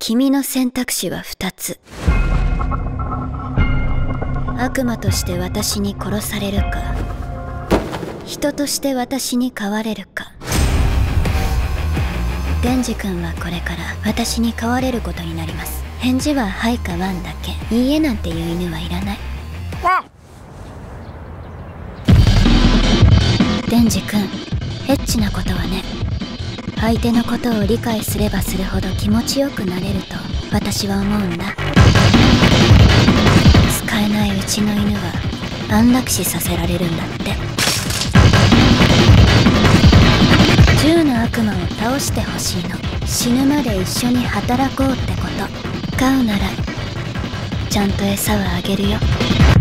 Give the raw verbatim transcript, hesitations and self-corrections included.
君の選択肢はふたつ。悪魔として私に殺されるか、人として私に飼われるか。デンジ君はこれから私に飼われることになります。返事ははいかワンだけ。いいえなんていう犬はいらない。デンジ君、エッチなことはね、相手のことを理解すればするほど気持ちよくなれると私は思うんだ。使えないうちの犬は安楽死させられるんだって。じゅうの悪魔を倒してほしいの。死ぬまで一緒に働こうってこと。飼うならちゃんと餌はあげるよ。